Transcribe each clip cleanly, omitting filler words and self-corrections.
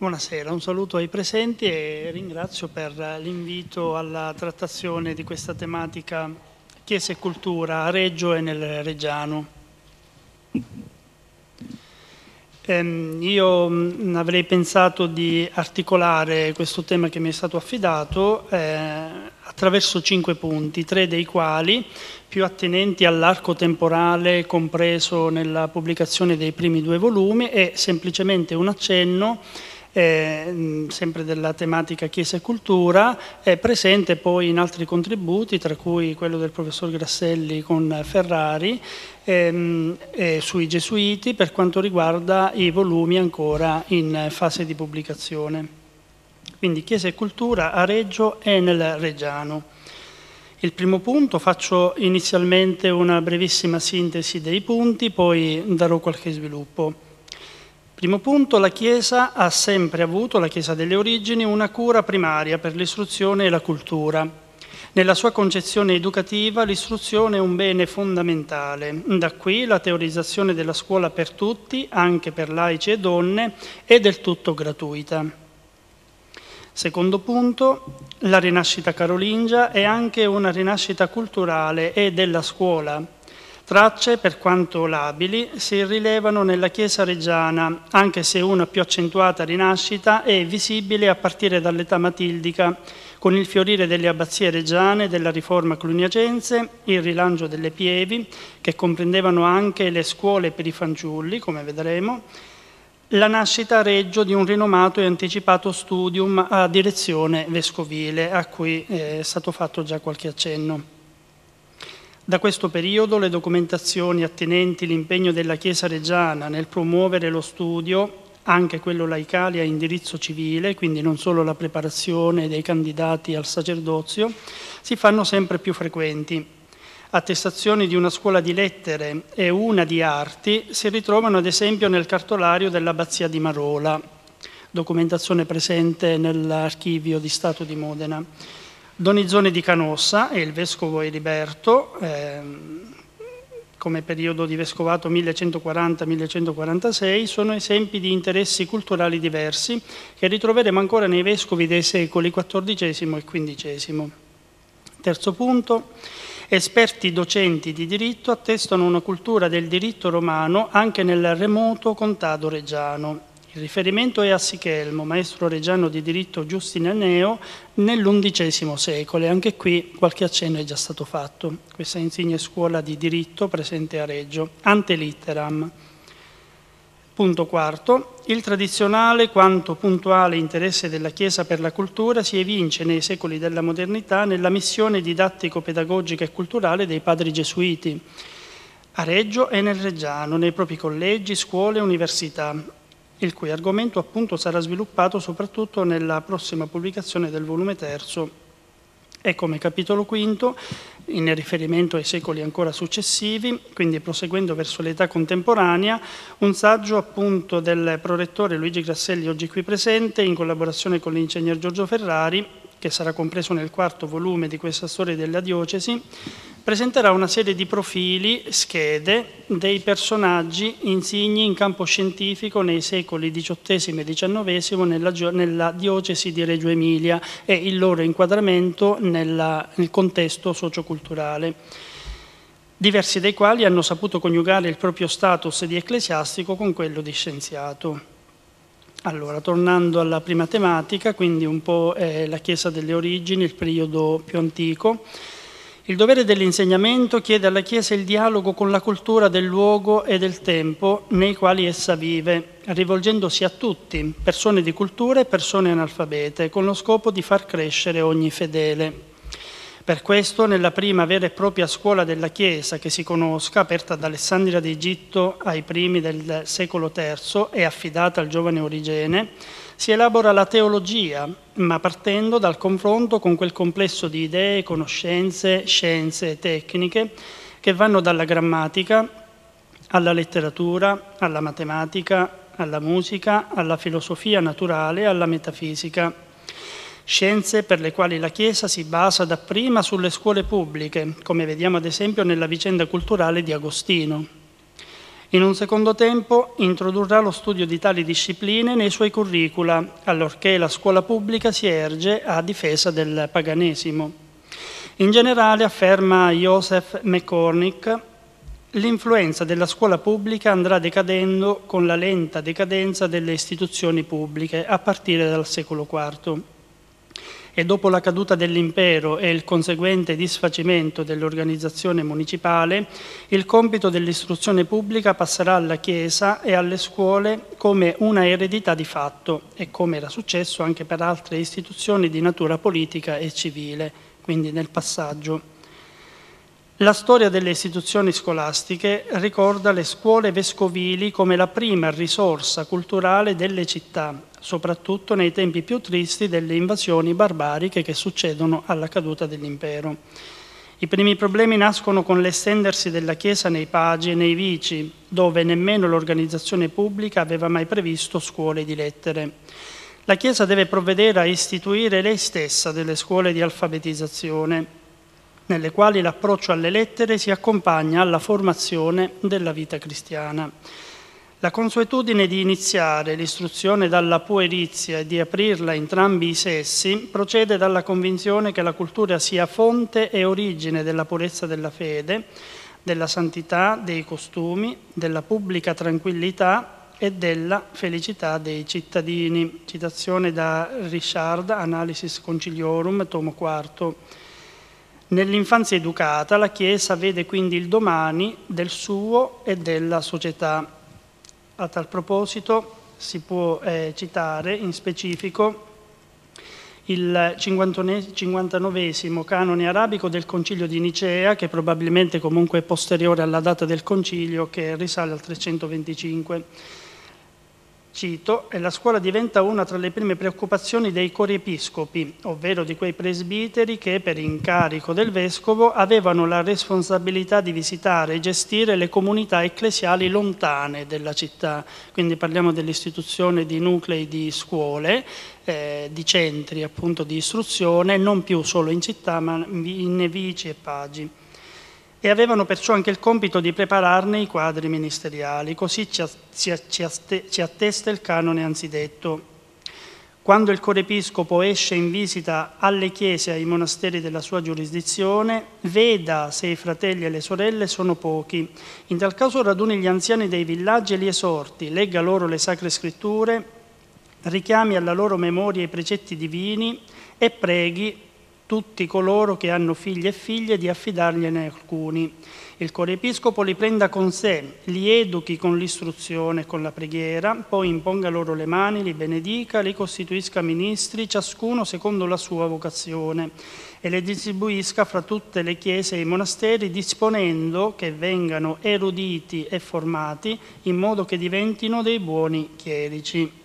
Buonasera, un saluto ai presenti e ringrazio per l'invito alla trattazione di questa tematica Chiesa e cultura a Reggio e nel Reggiano. Io avrei pensato di articolare questo tema che mi è stato affidato attraverso 5 punti, 3 dei quali più attenenti all'arco temporale compreso nella pubblicazione dei primi 2 volumi e semplicemente un accenno sempre della tematica Chiesa e cultura, è presente poi in altri contributi, tra cui quello del professor Grasselli con Ferrari, sui Gesuiti per quanto riguarda i volumi ancora in fase di pubblicazione. Quindi Chiesa e cultura a Reggio e nel Reggiano. Il primo punto, faccio inizialmente una brevissima sintesi dei punti, poi darò qualche sviluppo. Primo punto, la Chiesa ha sempre avuto, la Chiesa delle origini, una cura primaria per l'istruzione e la cultura. Nella sua concezione educativa l'istruzione è un bene fondamentale. Da qui la teorizzazione della scuola per tutti, anche per laici e donne, è del tutto gratuita. Secondo punto, la rinascita carolingia è anche una rinascita culturale e della scuola. Tracce, per quanto labili, si rilevano nella Chiesa reggiana, anche se una più accentuata rinascita è visibile a partire dall'età matildica, con il fiorire delle abbazie reggiane, della riforma cluniacense, il rilancio delle pievi, che comprendevano anche le scuole per i fanciulli, come vedremo, la nascita a Reggio di un rinomato e anticipato studium a direzione vescovile, a cui è stato fatto già qualche accenno. Da questo periodo le documentazioni attenenti l'impegno della Chiesa reggiana nel promuovere lo studio, anche quello laicale a indirizzo civile, quindi non solo la preparazione dei candidati al sacerdozio, si fanno sempre più frequenti. Attestazioni di una scuola di lettere e una di arti si ritrovano ad esempio nel cartolario dell'Abbazia di Marola, documentazione presente nell'Archivio di Stato di Modena. Donizzone di Canossa e il vescovo Eriberto, come periodo di vescovato 1140-1146, sono esempi di interessi culturali diversi che ritroveremo ancora nei vescovi dei secoli XIV e XV. Terzo punto, esperti docenti di diritto attestano una cultura del diritto romano anche nel remoto contado reggiano. Il riferimento è a Sichelmo, maestro reggiano di diritto giustineaneo, nell'XI secolo, e anche qui qualche accenno è già stato fatto. Questa insigne scuola di diritto presente a Reggio, ante litteram. Punto quarto, il tradizionale quanto puntuale interesse della Chiesa per la cultura si evince nei secoli della modernità nella missione didattico-pedagogica e culturale dei padri gesuiti, a Reggio e nel Reggiano, nei propri collegi, scuole e università, il cui argomento appunto sarà sviluppato soprattutto nella prossima pubblicazione del volume terzo e come capitolo quinto, in riferimento ai secoli ancora successivi, quindi proseguendo verso l'età contemporanea, un saggio appunto del prorettore Luigi Grasselli, oggi qui presente, in collaborazione con l'ingegner Giorgio Ferrari, che sarà compreso nel quarto volume di questa storia della diocesi, presenterà una serie di profili, schede, dei personaggi insigni in campo scientifico nei secoli XVIII e XIX nella diocesi di Reggio Emilia e il loro inquadramento nel contesto socioculturale, diversi dei quali hanno saputo coniugare il proprio status di ecclesiastico con quello di scienziato. Allora, tornando alla prima tematica, quindi un po' la Chiesa delle origini, il periodo più antico, il dovere dell'insegnamento chiede alla Chiesa il dialogo con la cultura del luogo e del tempo nei quali essa vive, rivolgendosi a tutti, persone di cultura e persone analfabete, con lo scopo di far crescere ogni fedele. Per questo, nella prima vera e propria scuola della Chiesa che si conosca, aperta ad Alessandria d'Egitto ai primi del secolo III e affidata al giovane Origene, si elabora la teologia, ma partendo dal confronto con quel complesso di idee, conoscenze, scienze e tecniche che vanno dalla grammatica alla letteratura, alla matematica, alla musica, alla filosofia naturale, alla metafisica. Scienze per le quali la Chiesa si basa dapprima sulle scuole pubbliche, come vediamo ad esempio nella vicenda culturale di Agostino. In un secondo tempo introdurrà lo studio di tali discipline nei suoi curricula, allorché la scuola pubblica si erge a difesa del paganesimo. In generale, afferma Joseph McCormick, l'influenza della scuola pubblica andrà decadendo con la lenta decadenza delle istituzioni pubbliche a partire dal secolo IV. E dopo la caduta dell'impero e il conseguente disfacimento dell'organizzazione municipale, il compito dell'istruzione pubblica passerà alla Chiesa e alle scuole come una eredità di fatto, e come era successo anche per altre istituzioni di natura politica e civile, quindi nel passaggio. La storia delle istituzioni scolastiche ricorda le scuole vescovili come la prima risorsa culturale delle città, soprattutto nei tempi più tristi delle invasioni barbariche che succedono alla caduta dell'impero. I primi problemi nascono con l'estendersi della Chiesa nei pagi e nei vici, dove nemmeno l'organizzazione pubblica aveva mai previsto scuole di lettere. La Chiesa deve provvedere a istituire lei stessa delle scuole di alfabetizzazione, nelle quali l'approccio alle lettere si accompagna alla formazione della vita cristiana. La consuetudine di iniziare l'istruzione dalla puerizia e di aprirla a entrambi i sessi procede dalla convinzione che la cultura sia fonte e origine della purezza della fede, della santità dei costumi, della pubblica tranquillità e della felicità dei cittadini. Citazione da Richard, Analysis Conciliorum, tomo IV. Nell'infanzia educata la Chiesa vede quindi il domani del suo e della società. A tal proposito si può citare in specifico il 59esimo canone arabico del Concilio di Nicea, che probabilmente comunque è posteriore alla data del concilio, che risale al 325. Cito, e la scuola diventa una tra le prime preoccupazioni dei coriepiscopi, ovvero di quei presbiteri che, per incarico del vescovo, avevano la responsabilità di visitare e gestire le comunità ecclesiali lontane della città. Quindi parliamo dell'istituzione di nuclei di scuole, di centri appunto di istruzione, non più solo in città, ma in vici e pagi. E avevano perciò anche il compito di prepararne i quadri ministeriali, così ci attesta il canone anzidetto. Quando il corepiscopo esce in visita alle chiese e ai monasteri della sua giurisdizione, veda se i fratelli e le sorelle sono pochi. In tal caso raduni gli anziani dei villaggi e li esorti, legga loro le sacre scritture, richiami alla loro memoria i precetti divini e preghi tutti coloro che hanno figli e figlie di affidargliene alcuni. Il corepiscopo li prenda con sé, li educhi con l'istruzione e con la preghiera, poi imponga loro le mani, li benedica, li costituisca ministri, ciascuno secondo la sua vocazione, e le distribuisca fra tutte le chiese e i monasteri, disponendo che vengano eruditi e formati in modo che diventino dei buoni chierici.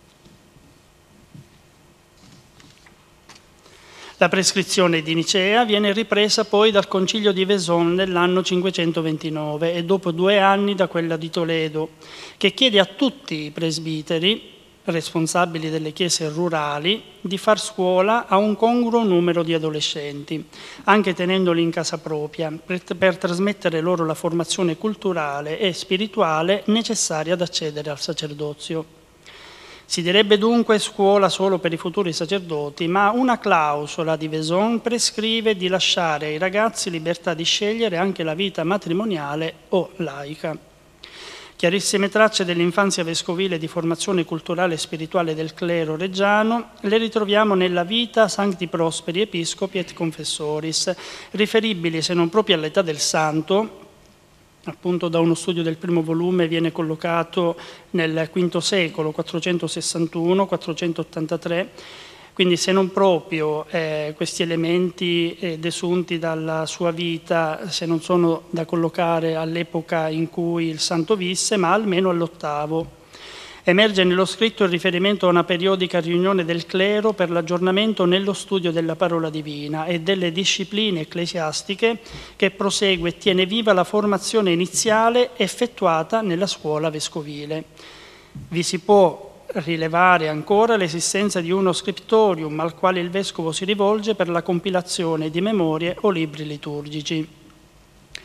La prescrizione di Nicea viene ripresa poi dal Concilio di Vaison nell'anno 529 e dopo 2 anni da quella di Toledo, che chiede a tutti i presbiteri, responsabili delle chiese rurali, di far scuola a un congruo numero di adolescenti, anche tenendoli in casa propria, per trasmettere loro la formazione culturale e spirituale necessaria ad accedere al sacerdozio. Si direbbe dunque scuola solo per i futuri sacerdoti, ma una clausola di Vaison prescrive di lasciare ai ragazzi libertà di scegliere anche la vita matrimoniale o laica. Chiarissime tracce dell'infanzia vescovile di formazione culturale e spirituale del clero reggiano le ritroviamo nella Vita Sancti Prosperi Episcopi et Confessoris, riferibili se non proprio all'età del santo. Appunto da uno studio del primo volume viene collocato nel V secolo, 461-483, quindi se non proprio questi elementi desunti dalla sua vita, se non sono da collocare all'epoca in cui il santo visse, ma almeno all'8º. Emerge nello scritto il riferimento a una periodica riunione del clero per l'aggiornamento nello studio della parola divina e delle discipline ecclesiastiche, che prosegue e tiene viva la formazione iniziale effettuata nella scuola vescovile. Vi si può rilevare ancora l'esistenza di uno scriptorium al quale il vescovo si rivolge per la compilazione di memorie o libri liturgici.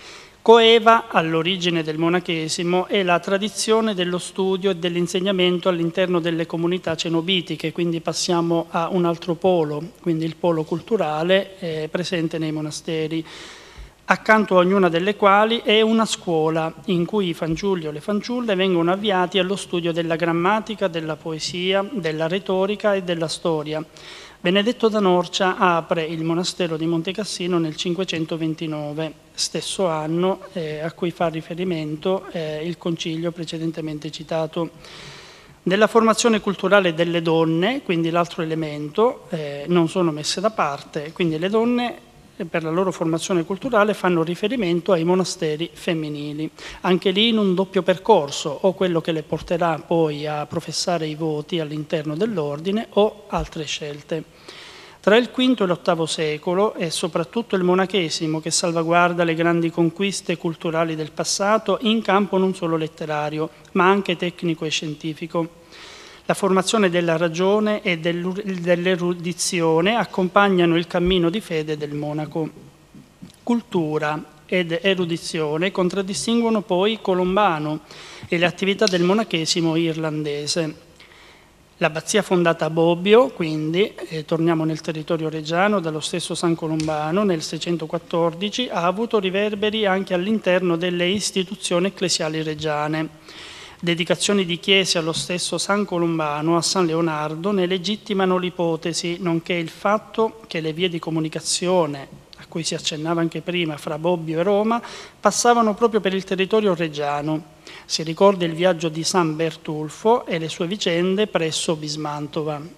Coeva all'origine del monachesimo è la tradizione dello studio e dell'insegnamento all'interno delle comunità cenobitiche, quindi passiamo a un altro polo, quindi il polo culturale presente nei monasteri, accanto a ognuna delle quali è una scuola in cui i fanciulli o le fanciulle vengono avviati allo studio della grammatica, della poesia, della retorica e della storia. Benedetto da Norcia apre il monastero di Montecassino nel 529, stesso anno a cui fa riferimento il concilio precedentemente citato. Nella formazione culturale delle donne, quindi l'altro elemento, non sono messe da parte, quindi le donne per la loro formazione culturale fanno riferimento ai monasteri femminili, anche lì in un doppio percorso, o quello che le porterà poi a professare i voti all'interno dell'ordine o altre scelte. Tra il V e l'VIII secolo è soprattutto il monachesimo che salvaguarda le grandi conquiste culturali del passato in campo non solo letterario, ma anche tecnico e scientifico. La formazione della ragione e dell'erudizione accompagnano il cammino di fede del monaco. Cultura ed erudizione contraddistinguono poi Colombano e le attività del monachesimo irlandese. L'abbazia fondata a Bobbio, quindi, torniamo nel territorio reggiano, dallo stesso San Colombano nel 614, ha avuto riverberi anche all'interno delle istituzioni ecclesiali reggiane. Dedicazioni di chiese allo stesso San Colombano, a San Leonardo, ne legittimano l'ipotesi, nonché il fatto che le vie di comunicazione, a cui si accennava anche prima, fra Bobbio e Roma, passavano proprio per il territorio reggiano. Si ricorda il viaggio di San Bertulfo e le sue vicende presso Bismantova.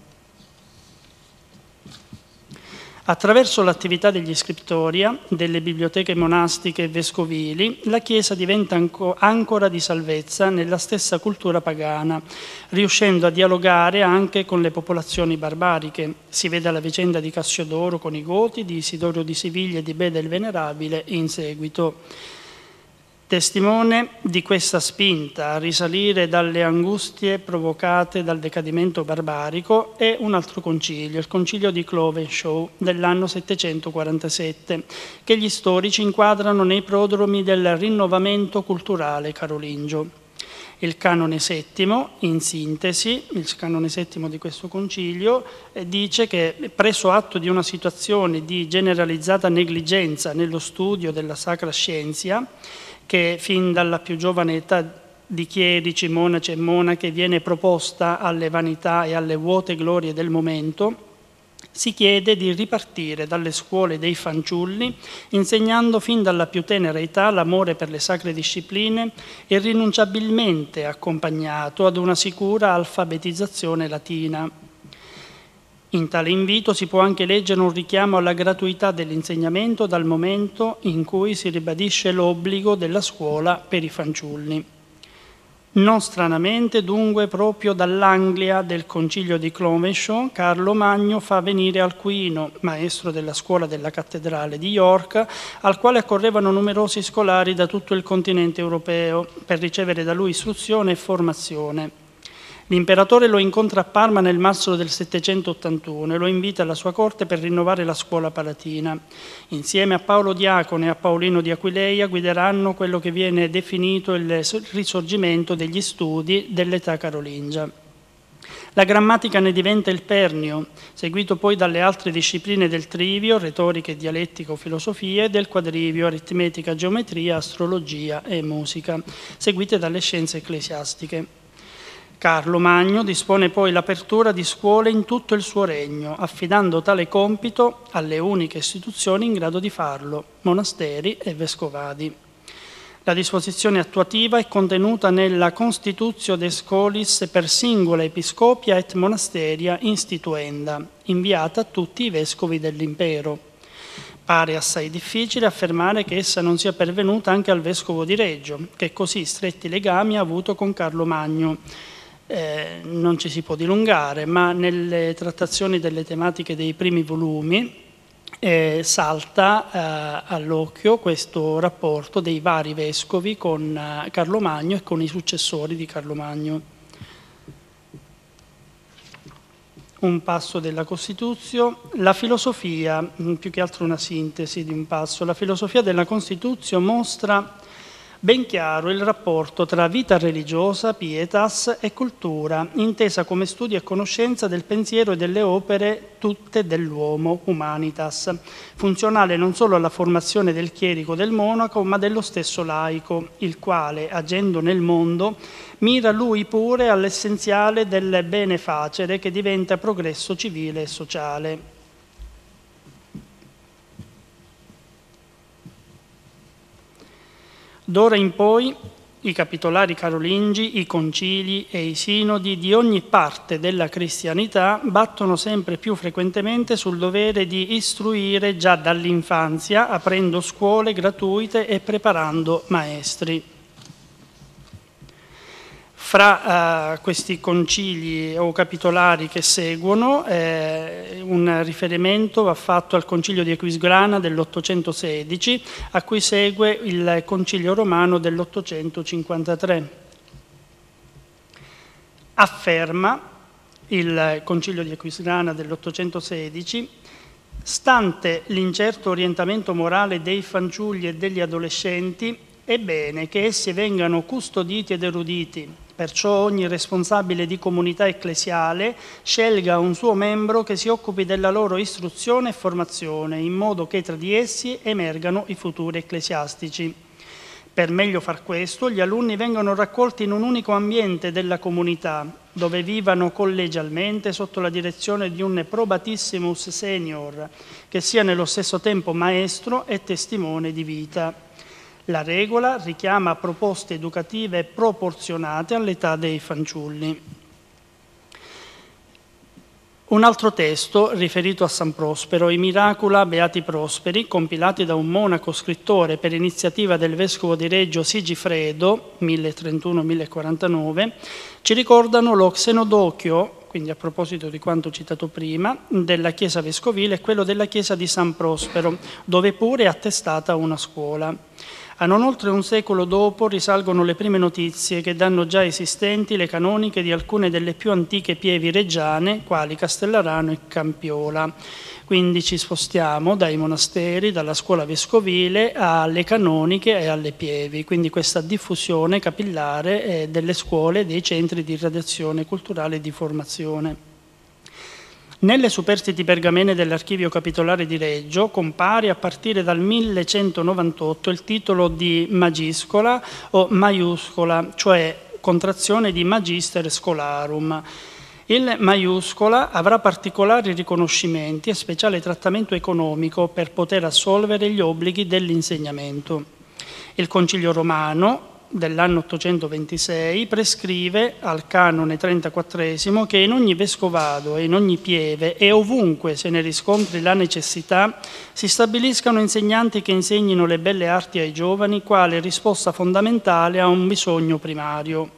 Attraverso l'attività degli scriptoria, delle biblioteche monastiche e vescovili, la Chiesa diventa ancora di salvezza nella stessa cultura pagana, riuscendo a dialogare anche con le popolazioni barbariche. Si vede la vicenda di Cassiodoro con i Goti, di Isidoro di Siviglia e di Beda il Venerabile in seguito. Testimone di questa spinta a risalire dalle angustie provocate dal decadimento barbarico è un altro concilio, il concilio di Clovenshaw dell'anno 747, che gli storici inquadrano nei prodromi del rinnovamento culturale carolingio. Il canone settimo, in sintesi, il canone settimo di questo concilio, dice che preso atto di una situazione di generalizzata negligenza nello studio della sacra scienza, che fin dalla più giovane età di chierici, monaci e monache viene proposta alle vanità e alle vuote glorie del momento, si chiede di ripartire dalle scuole dei fanciulli, insegnando fin dalla più tenera età l'amore per le sacre discipline, irrinunciabilmente accompagnato ad una sicura alfabetizzazione latina. In tale invito si può anche leggere un richiamo alla gratuità dell'insegnamento dal momento in cui si ribadisce l'obbligo della scuola per i fanciulli. Non stranamente, dunque, proprio dall'Anglia del concilio di Clovenshaw, Carlo Magno fa venire Alcuino, maestro della scuola della cattedrale di York, al quale accorrevano numerosi scolari da tutto il continente europeo per ricevere da lui istruzione e formazione. L'imperatore lo incontra a Parma nel marzo del 781 e lo invita alla sua corte per rinnovare la scuola palatina. Insieme a Paolo Diacono e a Paolino di Aquileia guideranno quello che viene definito il risorgimento degli studi dell'età carolingia. La grammatica ne diventa il pernio, seguito poi dalle altre discipline del trivio, retorica e dialettica o filosofia, e del quadrivio, aritmetica, geometria, astrologia e musica, seguite dalle scienze ecclesiastiche. Carlo Magno dispone poi l'apertura di scuole in tutto il suo regno, affidando tale compito alle uniche istituzioni in grado di farlo, monasteri e vescovadi. La disposizione attuativa è contenuta nella Constitutio de Scholis per singola episcopia et monasteria instituenda, inviata a tutti i vescovi dell'impero. Pare assai difficile affermare che essa non sia pervenuta anche al vescovo di Reggio, che così stretti legami ha avuto con Carlo Magno. Non ci si può dilungare, ma nelle trattazioni delle tematiche dei primi volumi salta all'occhio questo rapporto dei vari vescovi con Carlo Magno e con i successori di Carlo Magno. un passo della Costituzione, la filosofia, più che altro una sintesi di un passo, la filosofia della Costituzione mostra ben chiaro il rapporto tra vita religiosa, pietas, e cultura, intesa come studio e conoscenza del pensiero e delle opere tutte dell'uomo, humanitas, funzionale non solo alla formazione del chierico del monaco, ma dello stesso laico, il quale, agendo nel mondo, mira lui pure all'essenziale del bene facere che diventa progresso civile e sociale. D'ora in poi i capitolari carolingi, i concili e i sinodi di ogni parte della cristianità battono sempre più frequentemente sul dovere di istruire già dall'infanzia, aprendo scuole gratuite e preparando maestri. Fra questi concili o capitolari che seguono, un riferimento va fatto al concilio di Aquisgrana dell'816, a cui segue il concilio romano dell'853. Afferma il concilio di Aquisgrana dell'816, stante l'incerto orientamento morale dei fanciulli e degli adolescenti, è bene che essi vengano custoditi ed eruditi. Perciò ogni responsabile di comunità ecclesiale scelga un suo membro che si occupi della loro istruzione e formazione, in modo che tra di essi emergano i futuri ecclesiastici. Per meglio far questo, gli alunni vengono raccolti in un unico ambiente della comunità, dove vivano collegialmente sotto la direzione di un probatissimus senior, che sia nello stesso tempo maestro e testimone di vita. La regola richiama proposte educative proporzionate all'età dei fanciulli. Un altro testo riferito a San Prospero, i Miracula Beati Prosperi, compilati da un monaco scrittore per iniziativa del vescovo di Reggio Sigifredo, 1031-1049, ci ricordano lo xenodochio, quindi a proposito di quanto citato prima, della chiesa vescovile e quello della chiesa di San Prospero, dove pure è attestata una scuola. A non oltre un secolo dopo risalgono le prime notizie che danno già esistenti le canoniche di alcune delle più antiche pievi reggiane, quali Castellarano e Campiola. Quindi ci spostiamo dai monasteri, dalla scuola vescovile alle canoniche e alle pievi, quindi questa diffusione capillare delle scuole e dei centri di radiazione culturale e di formazione. Nelle superstiti pergamene dell'Archivio Capitolare di Reggio compare a partire dal 1198 il titolo di Magiscola o Maiuscola, cioè contrazione di Magister Scholarum. Il Maiuscola avrà particolari riconoscimenti e speciale trattamento economico per poter assolvere gli obblighi dell'insegnamento. Il Concilio Romano dell'anno 826 prescrive al canone 34esimo che in ogni vescovado e in ogni pieve e ovunque se ne riscontri la necessità si stabiliscano insegnanti che insegnino le belle arti ai giovani quale risposta fondamentale a un bisogno primario.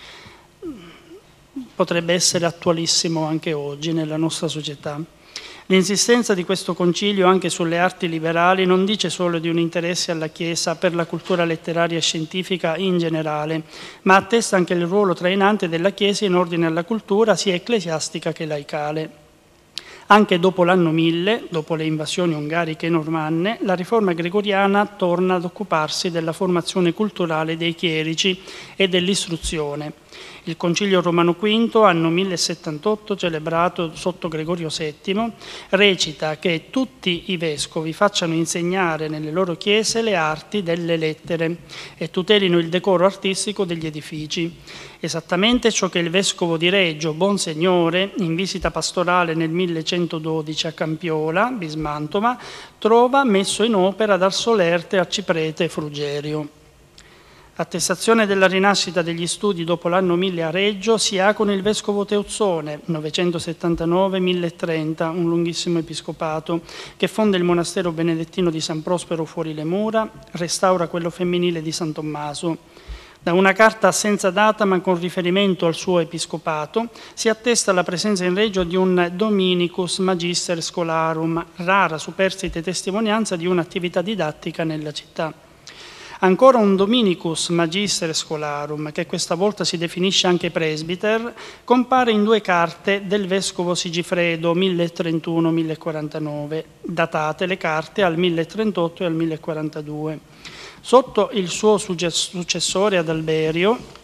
Potrebbe essere attualissimo anche oggi nella nostra società. L'insistenza di questo concilio anche sulle arti liberali non dice solo di un interesse alla Chiesa per la cultura letteraria e scientifica in generale, ma attesta anche il ruolo trainante della Chiesa in ordine alla cultura sia ecclesiastica che laicale. Anche dopo l'anno 1000, dopo le invasioni ungariche e normanne, la riforma gregoriana torna ad occuparsi della formazione culturale dei chierici e dell'istruzione. Il Concilio Romano V, anno 1078, celebrato sotto Gregorio VII, recita che tutti i vescovi facciano insegnare nelle loro chiese le arti delle lettere e tutelino il decoro artistico degli edifici. Esattamente ciò che il vescovo di Reggio, Bonsignore, in visita pastorale nel 1112 a Campiola, Bismantova, trova messo in opera dal Solerte arciprete Frugerio. Attestazione della rinascita degli studi dopo l'anno 1000 a Reggio si ha con il vescovo Teuzzone, 979-1030, un lunghissimo episcopato, che fonda il monastero benedettino di San Prospero fuori le mura, restaura quello femminile di San Tommaso. Da una carta senza data ma con riferimento al suo episcopato si attesta la presenza in Reggio di un Dominicus Magister Scholarum, rara superstite testimonianza di un'attività didattica nella città. Ancora un Dominicus Magister Scholarum, che questa volta si definisce anche presbiter, compare in 2 carte del vescovo Sigifredo 1031-1049, datate le carte al 1038 e al 1042. Sotto il suo successore Adalberio,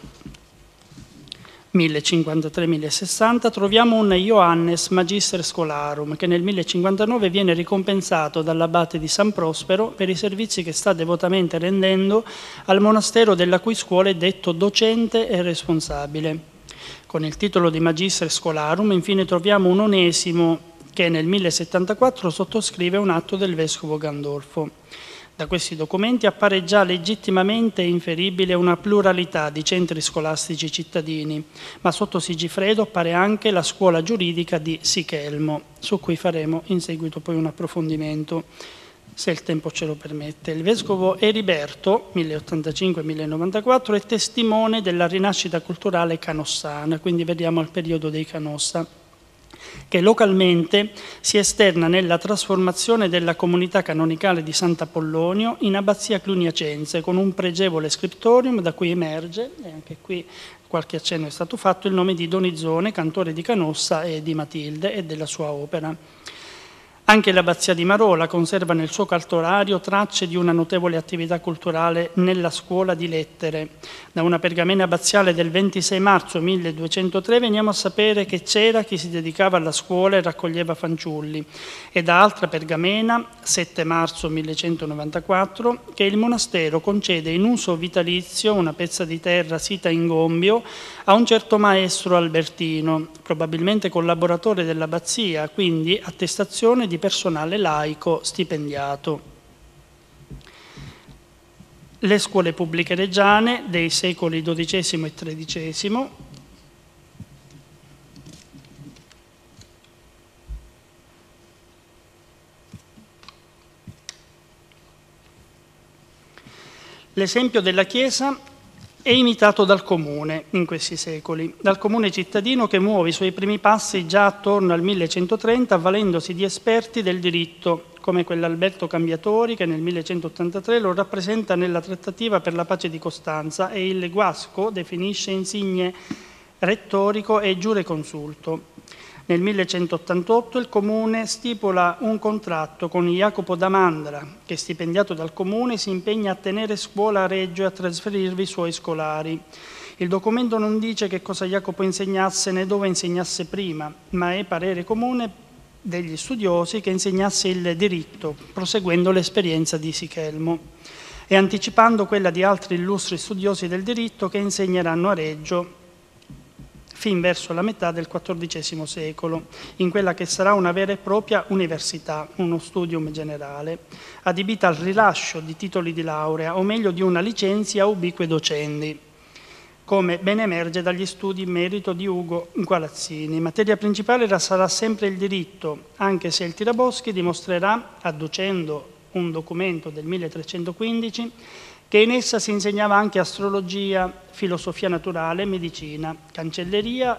1053-1060, troviamo un Ioannes Magister Scholarum, che nel 1059 viene ricompensato dall'abate di San Prospero per i servizi che sta devotamente rendendo al monastero, della cui scuola è detto docente e responsabile. Con il titolo di Magister Scholarum, infine, troviamo un Onesimo che nel 1074 sottoscrive un atto del vescovo Gandolfo. Da questi documenti appare già legittimamente inferibile una pluralità di centri scolastici cittadini, ma sotto Sigifredo appare anche la scuola giuridica di Sichelmo, su cui faremo in seguito poi un approfondimento, se il tempo ce lo permette. Il vescovo Eriberto, 1085-1094, è testimone della rinascita culturale canossana, quindi vediamo il periodo dei Canossa, che localmente si esterna nella trasformazione della comunità canonicale di Sant'Apollonio in abbazia cluniacense, con un pregevole scriptorium da cui emerge, e anche qui qualche accenno è stato fatto, il nome di Donizone, cantore di Canossa e di Matilde e della sua opera. Anche l'abbazia di Marola conserva nel suo cartorario tracce di una notevole attività culturale nella scuola di lettere. Da una pergamena abbaziale del 26 marzo 1203 veniamo a sapere che c'era chi si dedicava alla scuola e raccoglieva fanciulli, e da altra pergamena, 7 marzo 1194, che il monastero concede in uso vitalizio una pezza di terra sita in Gombio a un certo maestro albertino, probabilmente collaboratore dell'abbazia, quindi attestazione di personale laico stipendiato. Le scuole pubbliche reggiane dei secoli XII e XIII, l'esempio della Chiesa è imitato dal Comune in questi secoli, dal Comune cittadino che muove i suoi primi passi già attorno al 1130 avvalendosi di esperti del diritto, come quell'Alberto Cambiatori che nel 1183 lo rappresenta nella trattativa per la pace di Costanza e il Guasco definisce insigne rettorico e giureconsulto. Nel 1188 il Comune stipula un contratto con Jacopo da Mandra, che stipendiato dal Comune si impegna a tenere scuola a Reggio e a trasferirvi i suoi scolari. Il documento non dice che cosa Jacopo insegnasse né dove insegnasse prima, ma è parere comune degli studiosi che insegnasse il diritto, proseguendo l'esperienza di Sichelmo e anticipando quella di altri illustri studiosi del diritto che insegneranno a Reggio fin verso la metà del XIV secolo, in quella che sarà una vera e propria università, uno studium generale, adibita al rilascio di titoli di laurea, o meglio di una licenza ubique docendi, come ben emerge dagli studi in merito di Ugo Gualazzini. Materia principale sarà sempre il diritto, anche se il Tiraboschi dimostrerà, adducendo un documento del 1315, che in essa si insegnava anche astrologia, filosofia naturale, medicina. Cancelliere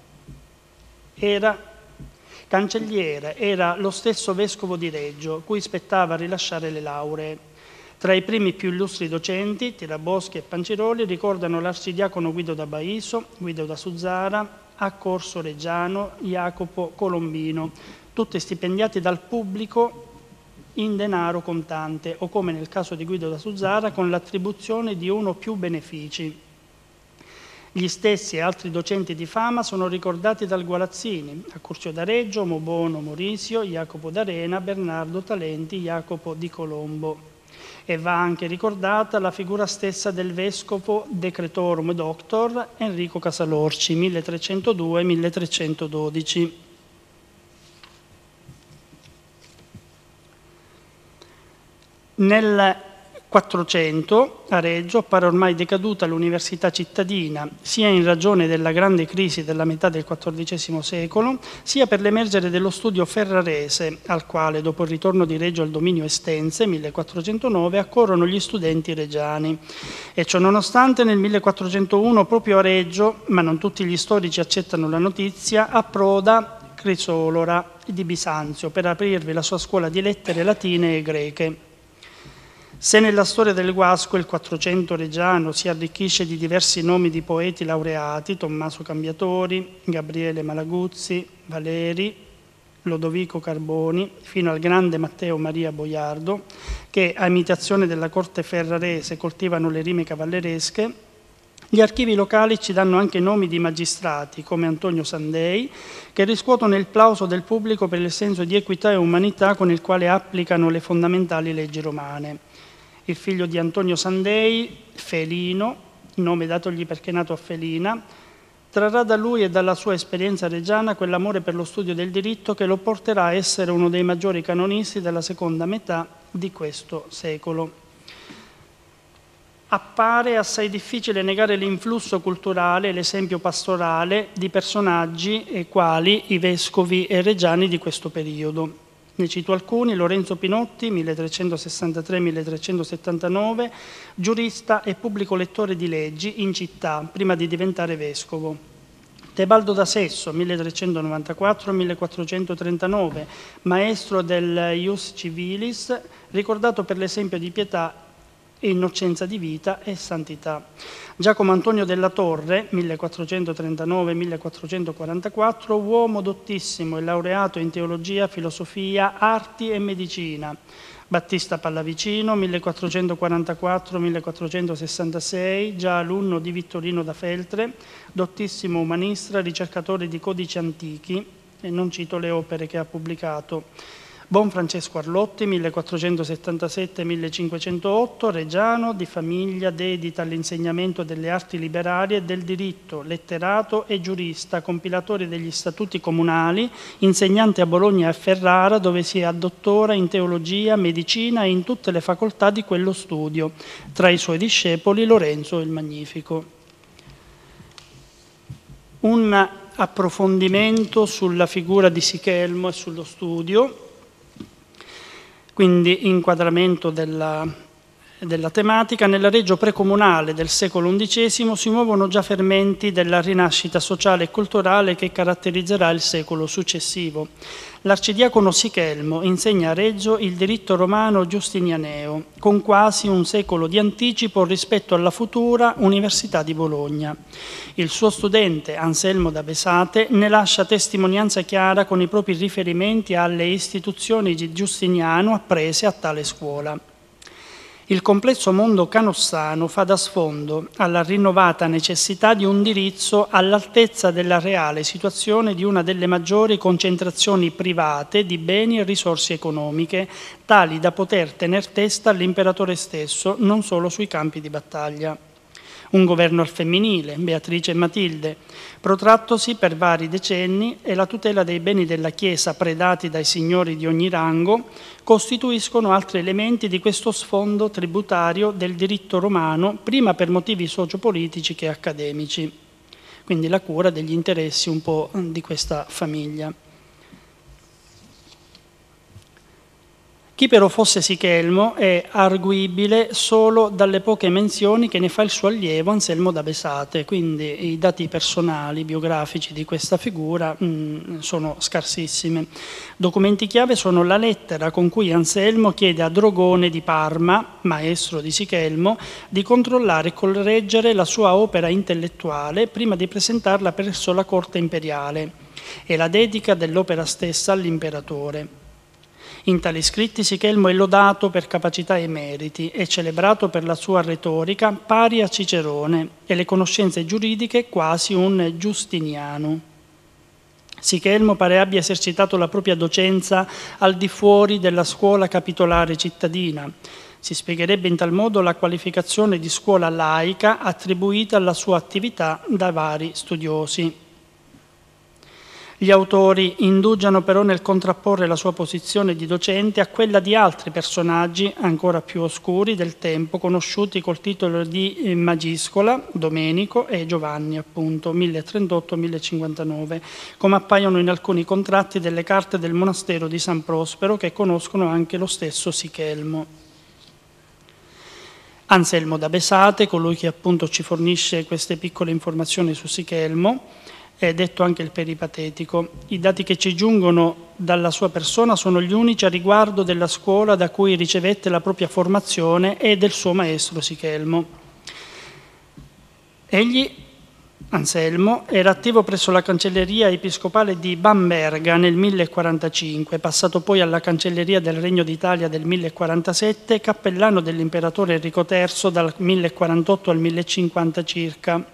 era lo stesso vescovo di Reggio, cui spettava rilasciare le lauree. Tra i primi più illustri docenti, Tiraboschi e Panciroli ricordano l'arcidiacono Guido da Baiso, Guido da Suzzara, Accorso Reggiano, Jacopo Colombino, tutti stipendiati dal pubblico in denaro contante o, come nel caso di Guido da Suzzara, con l'attribuzione di uno o più benefici. Gli stessi e altri docenti di fama sono ricordati dal Gualazzini, Accursio da Reggio, Mobono Morisio, Jacopo d'Arena, Bernardo Talenti, Jacopo di Colombo. E va anche ricordata la figura stessa del vescovo Decretorum Doctor Enrico Casalorci, 1302-1312. Nel 400 a Reggio appare ormai decaduta l'università cittadina, sia in ragione della grande crisi della metà del XIV secolo, sia per l'emergere dello studio ferrarese, al quale, dopo il ritorno di Reggio al dominio estense, 1409, accorrono gli studenti reggiani. E ciò nonostante nel 1401, proprio a Reggio, ma non tutti gli storici accettano la notizia, approda Crisolora di Bisanzio per aprirvi la sua scuola di lettere latine e greche. Se nella storia del Guasco il 400 reggiano si arricchisce di diversi nomi di poeti laureati, Tommaso Cambiatori, Gabriele Malaguzzi, Valeri, Lodovico Carboni, fino al grande Matteo Maria Boiardo, che a imitazione della corte ferrarese coltivano le rime cavalleresche, gli archivi locali ci danno anche nomi di magistrati come Antonio Sandei, che riscuotono il plauso del pubblico per il senso di equità e umanità con il quale applicano le fondamentali leggi romane. Il figlio di Antonio Sandei, Felino, nome datogli perché è nato a Felina, trarrà da lui e dalla sua esperienza reggiana quell'amore per lo studio del diritto che lo porterà a essere uno dei maggiori canonisti della seconda metà di questo secolo. Appare assai difficile negare l'influsso culturale e l'esempio pastorale di personaggi quali i vescovi e reggiani di questo periodo. Ne cito alcuni: Lorenzo Pinotti, 1363-1379, giurista e pubblico lettore di leggi in città, prima di diventare vescovo. Tebaldo da Sesso, 1394-1439, maestro del Ius Civilis, ricordato per l'esempio di pietà, innocenza di vita e santità. Giacomo Antonio della Torre, 1439-1444, uomo dottissimo e laureato in teologia, filosofia, arti e medicina. Battista Pallavicino, 1444-1466, già alunno di Vittorino da Feltre, dottissimo umanista, ricercatore di codici antichi, e non cito le opere che ha pubblicato. Buon Francesco Arlotti, 1477-1508, reggiano, di famiglia, dedita all'insegnamento delle arti liberali e del diritto, letterato e giurista, compilatore degli statuti comunali, insegnante a Bologna e a Ferrara, dove si addottora in teologia, medicina e in tutte le facoltà di quello studio. Tra i suoi discepoli Lorenzo il Magnifico. Un approfondimento sulla figura di Sichelmo e sullo studio. Quindi inquadramento della tematica. Nella Reggio precomunale del secolo XI si muovono già fermenti della rinascita sociale e culturale che caratterizzerà il secolo successivo. L'arcidiacono Sichelmo insegna a Reggio il diritto romano giustinianeo, con quasi un secolo di anticipo rispetto alla futura Università di Bologna. Il suo studente Anselmo da Besate ne lascia testimonianza chiara con i propri riferimenti alle istituzioni di Giustiniano apprese a tale scuola. Il complesso mondo canossano fa da sfondo alla rinnovata necessità di un diritto all'altezza della reale situazione di una delle maggiori concentrazioni private di beni e risorse economiche, tali da poter tener testa all'imperatore stesso, non solo sui campi di battaglia. Un governo al femminile, Beatrice e Matilde, protrattosi per vari decenni, e la tutela dei beni della Chiesa predati dai signori di ogni rango costituiscono altri elementi di questo sfondo tributario del diritto romano, prima per motivi sociopolitici che accademici. Quindi la cura degli interessi un po' di questa famiglia. Chi però fosse Sichelmo è arguibile solo dalle poche menzioni che ne fa il suo allievo Anselmo da Besate, quindi i dati personali, biografici di questa figura sono scarsissimi. Documenti chiave sono la lettera con cui Anselmo chiede a Drogone di Parma, maestro di Sichelmo, di controllare e correggere la sua opera intellettuale prima di presentarla presso la corte imperiale, e la dedica dell'opera stessa all'imperatore. In tali scritti Sichelmo è lodato per capacità e meriti, è celebrato per la sua retorica pari a Cicerone e le conoscenze giuridiche quasi un giustiniano. Sichelmo pare abbia esercitato la propria docenza al di fuori della scuola capitolare cittadina. Si spiegherebbe in tal modo la qualificazione di scuola laica attribuita alla sua attività da vari studiosi. Gli autori indugiano però nel contrapporre la sua posizione di docente a quella di altri personaggi ancora più oscuri del tempo, conosciuti col titolo di Magiscola, Domenico e Giovanni, appunto, 1038-1059, come appaiono in alcuni contratti delle carte del monastero di San Prospero, che conoscono anche lo stesso Sichelmo. Anselmo da Besate, colui che appunto ci fornisce queste piccole informazioni su Sichelmo, è detto anche il peripatetico. I dati che ci giungono dalla sua persona sono gli unici a riguardo della scuola da cui ricevette la propria formazione e del suo maestro Sichelmo. Egli, Anselmo, era attivo presso la cancelleria episcopale di Bamberga nel 1045, passato poi alla cancelleria del Regno d'Italia del 1047, cappellano dell'imperatore Enrico III dal 1048 al 1050 circa.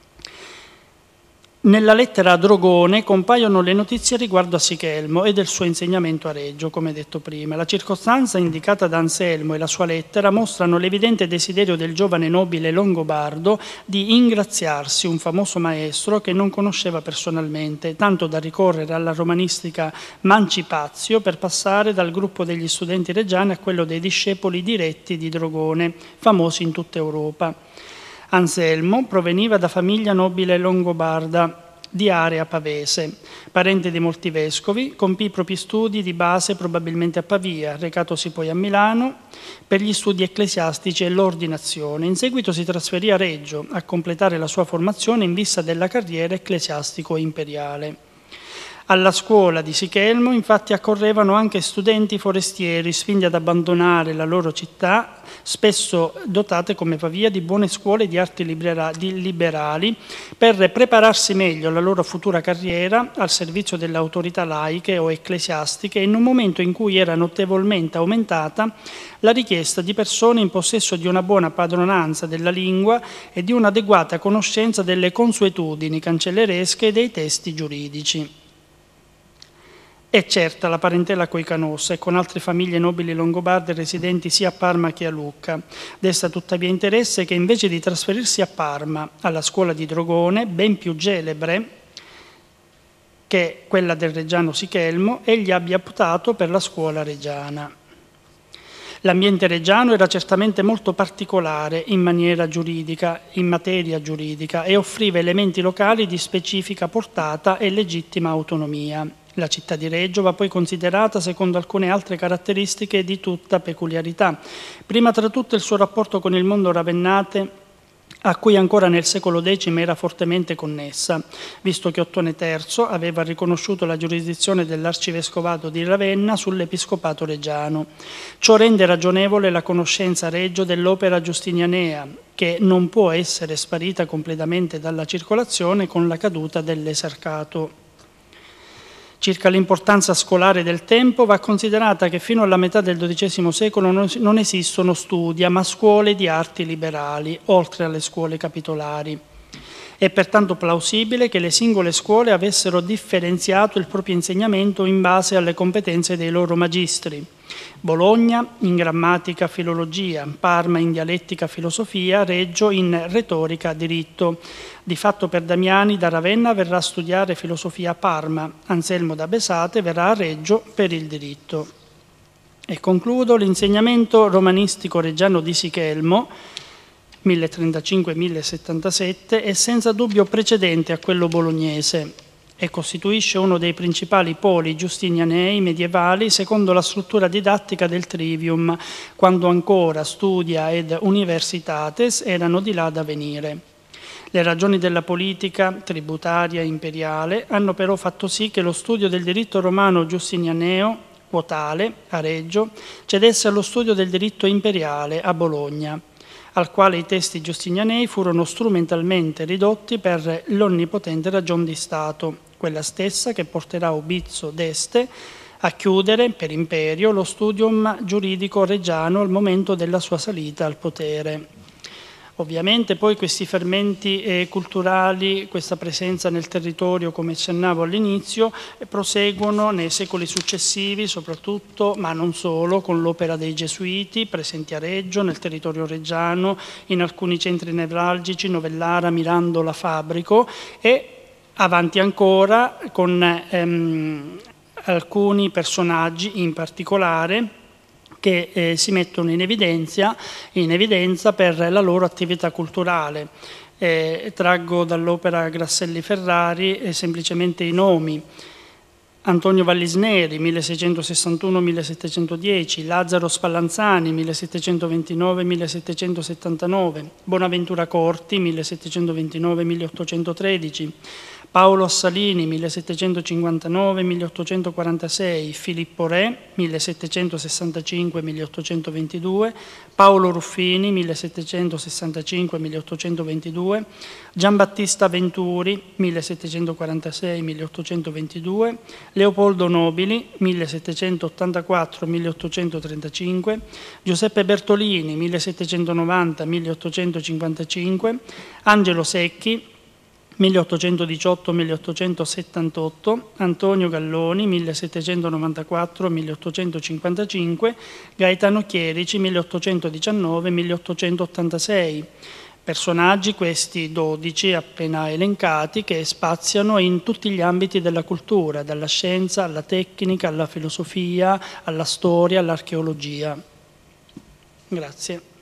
Nella lettera a Drogone compaiono le notizie riguardo a Sichelmo e del suo insegnamento a Reggio, come detto prima. La circostanza indicata da Anselmo e la sua lettera mostrano l'evidente desiderio del giovane nobile longobardo di ingraziarsi un famoso maestro che non conosceva personalmente, tanto da ricorrere alla romanistica Mancipazio per passare dal gruppo degli studenti reggiani a quello dei discepoli diretti di Drogone, famosi in tutta Europa. Anselmo proveniva da famiglia nobile longobarda di area pavese, parente di molti vescovi, compì i propri studi di base probabilmente a Pavia, recatosi poi a Milano per gli studi ecclesiastici e l'ordinazione. In seguito si trasferì a Reggio a completare la sua formazione in vista della carriera ecclesiastico-imperiale. Alla scuola di Sichelmo infatti accorrevano anche studenti forestieri spinti ad abbandonare la loro città, spesso dotate come Pavia di buone scuole di arti liberali, per prepararsi meglio alla loro futura carriera al servizio delle autorità laiche o ecclesiastiche, in un momento in cui era notevolmente aumentata la richiesta di persone in possesso di una buona padronanza della lingua e di un'adeguata conoscenza delle consuetudini cancelleresche e dei testi giuridici. È certa la parentela coi Canossa e con altre famiglie nobili longobarde residenti sia a Parma che a Lucca. Desta tuttavia interesse che invece di trasferirsi a Parma, alla scuola di Drogone, ben più celebre che quella del reggiano Sichelmo, egli abbia optato per la scuola reggiana. L'ambiente reggiano era certamente molto particolare in materia giuridica e offriva elementi locali di specifica portata e legittima autonomia. La città di Reggio va poi considerata secondo alcune altre caratteristiche di tutta peculiarità. Prima tra tutte il suo rapporto con il mondo ravennate, a cui ancora nel secolo X era fortemente connessa, visto che Ottone III aveva riconosciuto la giurisdizione dell'arcivescovato di Ravenna sull'episcopato reggiano. Ciò rende ragionevole la conoscenza a Reggio dell'opera giustinianea, che non può essere sparita completamente dalla circolazione con la caduta dell'esarcato. Circa l'importanza scolare del tempo, va considerata che fino alla metà del XII secolo non esistono studia, ma scuole di arti liberali, oltre alle scuole capitolari. È pertanto plausibile che le singole scuole avessero differenziato il proprio insegnamento in base alle competenze dei loro magistri. Bologna in grammatica, filologia, Parma in dialettica, filosofia, Reggio in retorica, diritto. Di fatto per Damiani da Ravenna verrà a studiare filosofia a Parma, Anselmo da Besate verrà a Reggio per il diritto. E concludo, l'insegnamento romanistico reggiano di Sichelmo, 1035-1077, è senza dubbio precedente a quello bolognese e costituisce uno dei principali poli giustinianei medievali secondo la struttura didattica del Trivium, quando ancora Studia ed Universitates erano di là da venire. Le ragioni della politica tributaria e imperiale hanno però fatto sì che lo studio del diritto romano giustinianeo, quotale, a Reggio, cedesse allo studio del diritto imperiale a Bologna, al quale i testi giustinianei furono strumentalmente ridotti per l'onnipotente ragion di Stato, quella stessa che porterà Ubizzo d'Este a chiudere per imperio lo studium giuridico reggiano al momento della sua salita al potere. Ovviamente poi questi fermenti culturali, questa presenza nel territorio, come accennavo all'inizio, proseguono nei secoli successivi, soprattutto, ma non solo, con l'opera dei Gesuiti, presenti a Reggio, nel territorio reggiano, in alcuni centri nevralgici, Novellara, Mirandola, Fabrico, e avanti ancora con alcuni personaggi in particolare che si mettono in evidenza per la loro attività culturale. Traggo dall'opera Grasselli Ferrari semplicemente i nomi. Antonio Vallisneri, 1661-1710, Lazzaro Spallanzani, 1729-1779, Bonaventura Corti, 1729-1813, Paolo Assalini, 1759-1846, Filippo Re, 1765-1822, Paolo Ruffini, 1765-1822, Giambattista Venturi, 1746-1822, Leopoldo Nobili, 1784-1835, Giuseppe Bertolini, 1790-1855, Angelo Secchi, 1818-1878, Antonio Galloni, 1794-1855, Gaetano Chierici, 1819-1886. Personaggi, questi 12 appena elencati, che spaziano in tutti gli ambiti della cultura, dalla scienza alla tecnica, alla filosofia, alla storia, all'archeologia. Grazie.